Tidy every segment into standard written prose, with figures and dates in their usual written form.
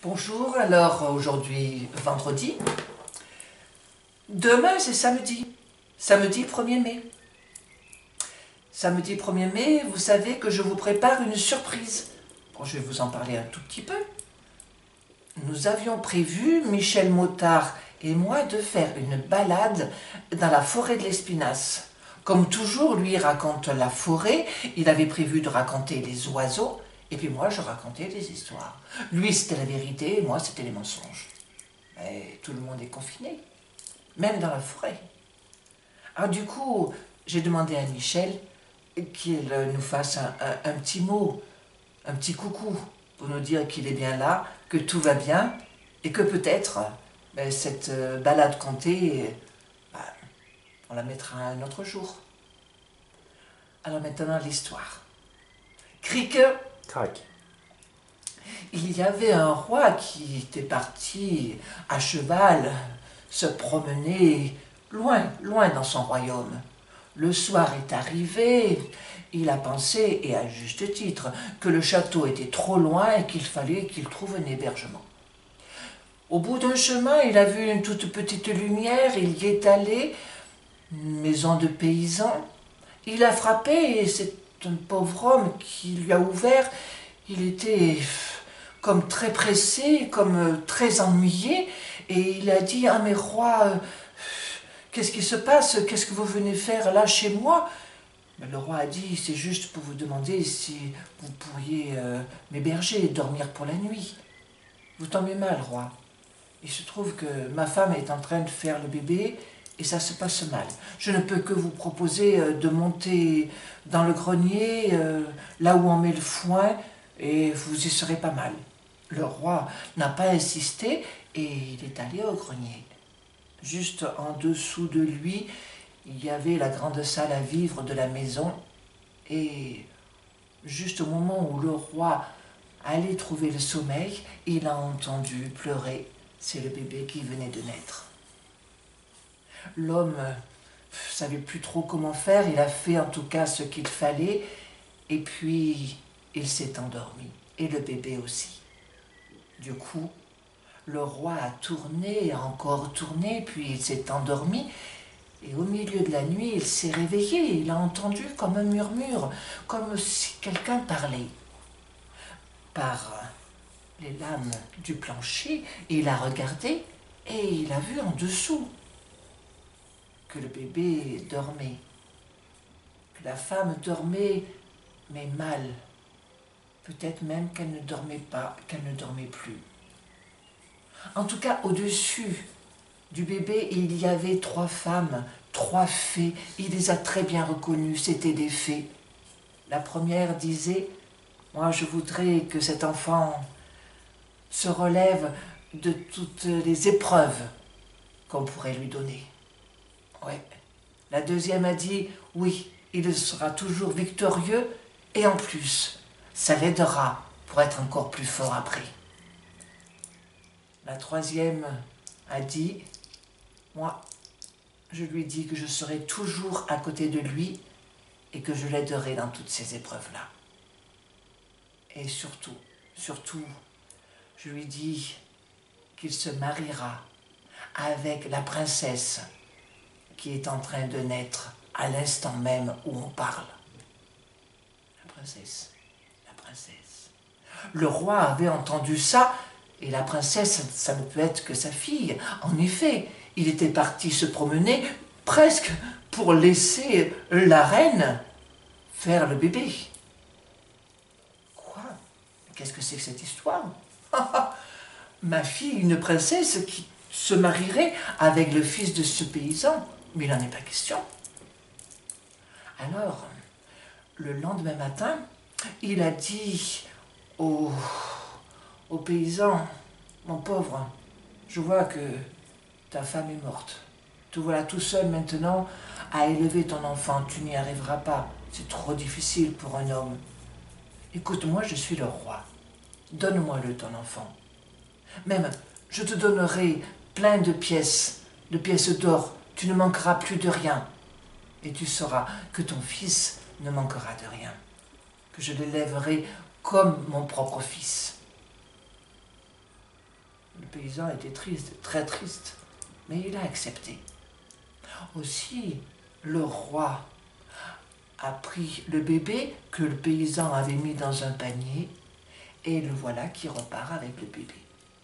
Bonjour, alors aujourd'hui vendredi, demain c'est samedi, samedi 1er mai. Samedi 1er mai, vous savez que je vous prépare une surprise. Bon, je vais vous en parler un tout petit peu. Nous avions prévu, Michel Mottard et moi, de faire une balade dans la forêt de l'Espinasse. Comme toujours, lui raconte la forêt, il avait prévu de raconter les oiseaux, et puis moi je racontais des histoires. Lui c'était la vérité, et moi c'était les mensonges. Mais tout le monde est confiné, même dans la forêt. Alors du coup, j'ai demandé à Michel qu'il nous fasse un petit mot, un petit coucou, pour nous dire qu'il est bien là, que tout va bien, et que peut-être cette balade comptée, on la mettra un autre jour. Alors maintenant l'histoire. Cric, Crac. il y avait un roi qui était parti à cheval se promener loin, loin dans son royaume. Le soir est arrivé, il a pensé, et à juste titre, que le château était trop loin et qu'il fallait qu'il trouve un hébergement. Au bout d'un chemin, il a vu une toute petite lumière, il y est allé, une maison de paysan. Il a frappé et c'est un pauvre homme qui lui a ouvert. Il était comme très pressé, comme très ennuyé, et il a dit « Ah mais roi, qu'est-ce qui se passe? Qu'est-ce que vous venez faire là chez moi ?» Mais le roi a dit « C'est juste pour vous demander si vous pourriez m'héberger et dormir pour la nuit. Vous tombez mal, roi. Il se trouve que ma femme est en train de faire le bébé et ça se passe mal. Je ne peux que vous proposer de monter dans le grenier, là où on met le foin, et vous y serez pas mal. » Le roi n'a pas insisté et il est allé au grenier. Juste en dessous de lui, il y avait la grande salle à vivre de la maison, et juste au moment où le roi allait trouver le sommeil, il a entendu pleurer. C'est le bébé qui venait de naître. L'homme savait plus trop comment faire, il a fait en tout cas ce qu'il fallait, et puis il s'est endormi, et le bébé aussi. Du coup, le roi a tourné, a encore tourné, puis il s'est endormi, et au milieu de la nuit, il s'est réveillé, il a entendu comme un murmure, comme si quelqu'un parlait. Par les lames du plancher, il a regardé, et il a vu en dessous que le bébé dormait, que la femme dormait, mais mal. Peut-être même qu'elle ne dormait pas, qu'elle ne dormait plus. En tout cas, au-dessus du bébé, il y avait 3 femmes, 3 fées. Il les a très bien reconnues, c'étaient des fées. La première disait « Moi, je voudrais que cet enfant se relève de toutes les épreuves qu'on pourrait lui donner. » Ouais. La deuxième a dit « Oui, il sera toujours victorieux et en plus, ça l'aidera pour être encore plus fort après. » La troisième a dit « Moi, je lui dis que je serai toujours à côté de lui et que je l'aiderai dans toutes ces épreuves-là. Et surtout, je lui dis qu'il se mariera avec la princesse qui est en train de naître à l'instant même où on parle. » La princesse, la princesse. Le roi avait entendu ça, et la princesse, ça ne peut être que sa fille. En effet, il était parti se promener presque pour laisser la reine faire le bébé. Quoi? Qu'est-ce que c'est que cette histoire? Ma fille, une princesse qui se marierait avec le fils de ce paysan? Mais il n'en est pas question. Alors, le lendemain matin, il a dit au paysan « Mon pauvre, je vois que ta femme est morte. Te voilà tout seul maintenant à élever ton enfant. Tu n'y arriveras pas. C'est trop difficile pour un homme. Écoute, moi je suis le roi. Donne-moi-le ton enfant. Même, je te donnerai plein de pièces d'or. Tu ne manqueras plus de rien. Et tu sauras que ton fils ne manquera de rien. Que je l'élèverai comme mon propre fils. » paysan était triste, très triste, mais il a accepté. Aussi, le roi a pris le bébé que le paysan avait mis dans un panier et le voilà qui repart avec le bébé.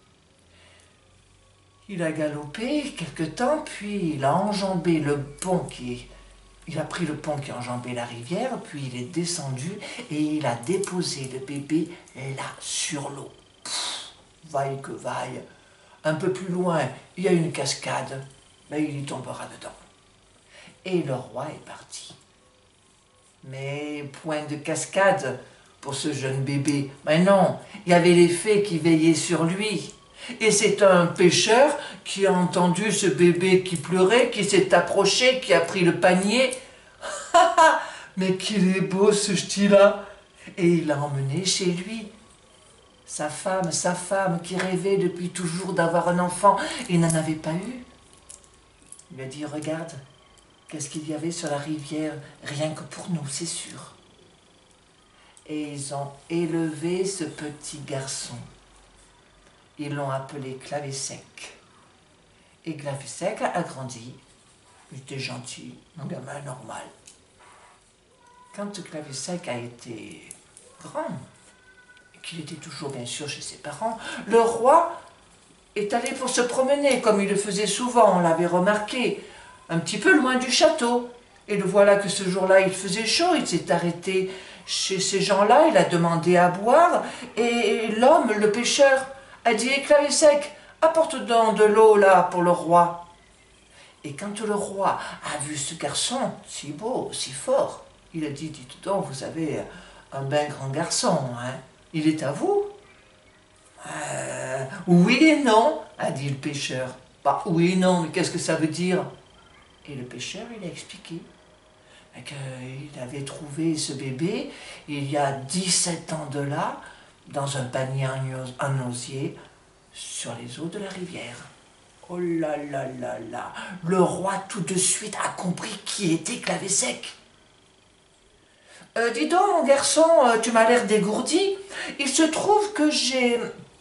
Il a galopé quelque temps, puis il a enjambé le pont il a pris le pont qui enjambait la rivière, puis il est descendu et il a déposé le bébé là sur l'eau. Vaille que vaille. Un peu plus loin, il y a une cascade, mais il y tombera dedans. Et le roi est parti. Mais point de cascade pour ce jeune bébé. Mais non, il y avait les fées qui veillaient sur lui. Et c'est un pêcheur qui a entendu ce bébé qui pleurait, qui s'est approché, qui a pris le panier. Mais qu'il est beau ce ch'ti-là! Et il l'a emmené chez lui. Sa femme qui rêvait depuis toujours d'avoir un enfant et n'en avait pas eu. Il lui a dit, regarde, qu'est-ce qu'il y avait sur la rivière, rien que pour nous, c'est sûr. Et ils ont élevé ce petit garçon. Ils l'ont appelé Clavésec. Et Clavésec a grandi. Il était gentil, un gamin normal. Quand Clavésec a été grand, et qu'il était toujours bien sûr chez ses parents, le roi est allé pour se promener, comme il le faisait souvent, on l'avait remarqué, un petit peu loin du château. Et le voilà que ce jour-là, il faisait chaud, il s'est arrêté chez ces gens-là, il a demandé à boire, et l'homme, le pêcheur, a dit « Clavésec, apporte donc de l'eau là pour le roi ». Et quand le roi a vu ce garçon, si beau, si fort, il a dit « Dites donc, vous avez un bien grand garçon, hein? Il est à vous ?» Oui et non, a dit le pêcheur. « Bah oui et non, mais qu'est-ce que ça veut dire ?» Et le pêcheur, il a expliqué qu'il avait trouvé ce bébé il y a 17 ans de là, dans un panier en osier, sur les eaux de la rivière. Oh là là là là, le roi tout de suite a compris qui était Clavésec. Dis donc, mon garçon, tu m'as l'air dégourdi. Il se trouve que j'ai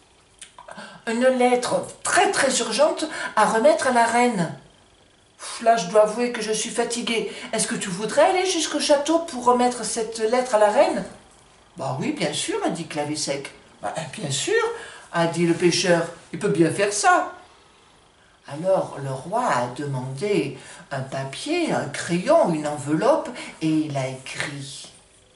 une lettre très très urgente à remettre à la reine. Là, je dois avouer que je suis fatigué. Est-ce que tu voudrais aller jusqu'au château pour remettre cette lettre à la reine? Bah oui, bien sûr, a dit Clavésec. Bah, bien sûr, a dit le pêcheur. Il peut bien faire ça. Alors le roi a demandé un papier, un crayon, une enveloppe, et il a écrit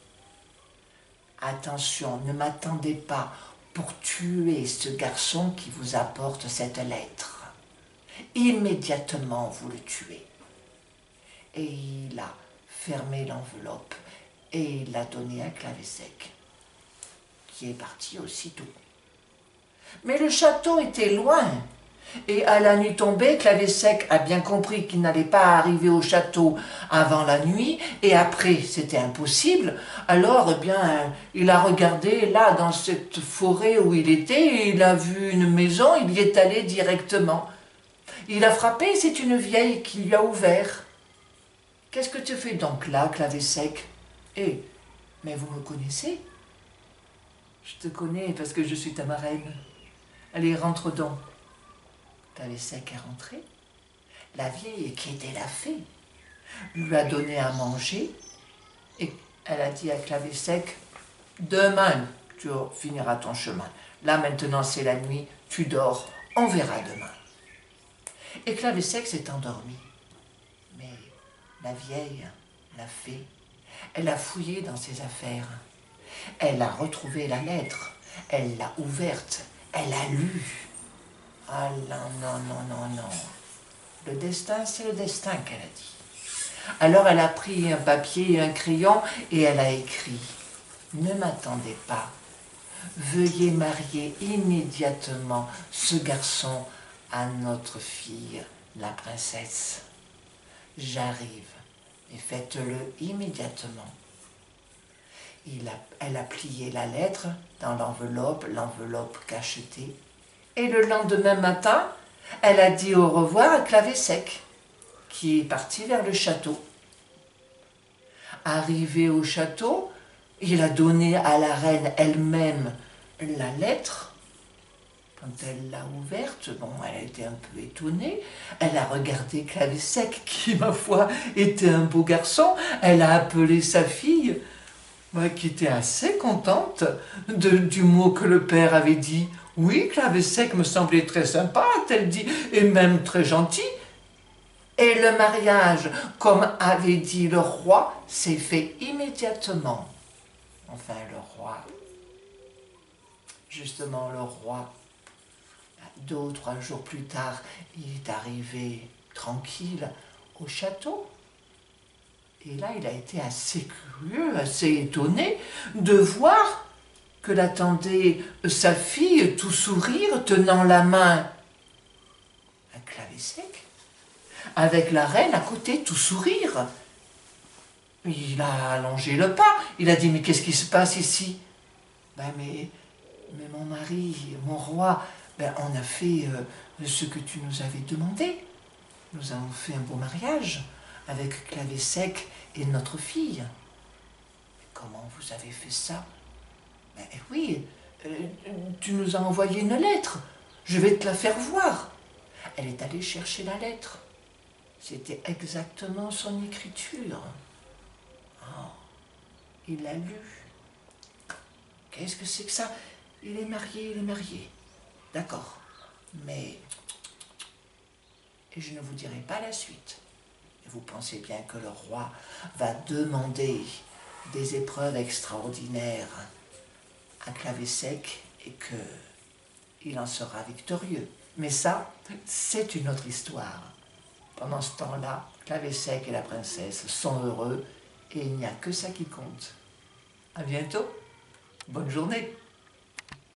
« Attention, ne m'attendez pas pour tuer ce garçon qui vous apporte cette lettre. Immédiatement, vous le tuez. » Et il a fermé l'enveloppe et il l'a donnée à Clavésec, qui est parti aussitôt. Mais le château était loin. Et à la nuit tombée, Clavésec a bien compris qu'il n'allait pas arriver au château avant la nuit, et après, c'était impossible. Alors, eh bien, il a regardé là, dans cette forêt où il était, et il a vu une maison, il y est allé directement. Il a frappé, c'est une vieille qui lui a ouvert. « Qu'est-ce que tu fais donc là, Clavésec ?»« Eh, mais vous me connaissez ?»« Je te connais parce que je suis ta marraine. Allez, rentre donc. » Clavésec est rentré. La vieille, qui était la fée, lui a donné à manger et elle a dit à Clavésec, « Demain, tu finiras ton chemin. Là, maintenant, c'est la nuit, tu dors, on verra demain. » Et Clavésec s'est endormi. Mais la vieille, la fée, elle a fouillé dans ses affaires. Elle a retrouvé la lettre, elle l'a ouverte, elle a lu. Ah non, non, non, non, non. Le destin, c'est le destin, qu'elle a dit. Alors elle a pris un papier et un crayon et elle a écrit « Ne m'attendez pas. Veuillez marier immédiatement ce garçon à notre fille, la princesse. J'arrive et faites-le immédiatement. » Elle a plié la lettre dans l'enveloppe cachetée. Et le lendemain matin, elle a dit au revoir à Clavésec, qui est parti vers le château. Arrivé au château, il a donné à la reine elle-même la lettre. Quand elle l'a ouverte, bon, elle a été un peu étonnée. Elle a regardé Clavesec, qui, ma foi, était un beau garçon. Elle a appelé sa fille, qui était assez contente du mot que le père avait dit. Oui, Clavesec me semblait très sympa, a-t-elle dit, et même très gentil. Et le mariage, comme avait dit le roi, s'est fait immédiatement. Enfin, le roi, justement le roi, 2 ou 3 jours plus tard, il est arrivé tranquille au château. Et là, il a été assez curieux, assez étonné de voir que l'attendait sa fille, tout sourire, tenant la main à Clavesec, avec la reine à côté, tout sourire. Il a allongé le pas, il a dit « Mais qu'est-ce qui se passe ici ?» Mais mon mari, mon roi, on a fait ce que tu nous avais demandé. Nous avons fait un beau mariage avec Clavesec et notre fille. Comment vous avez fait ça? Oui, tu nous as envoyé une lettre. Je vais te la faire voir. Elle est allée chercher la lettre. C'était exactement son écriture. Oh, il l'a lu. Qu'est-ce que c'est que ça? Il est marié, il est marié. D'accord. Mais je ne vous dirai pas la suite. Vous pensez bien que le roi va demander des épreuves extraordinaires à Clavesec et qu'il en sera victorieux. Mais ça, c'est une autre histoire. Pendant ce temps-là, Clavesec et la princesse sont heureux et il n'y a que ça qui compte. À bientôt. Bonne journée.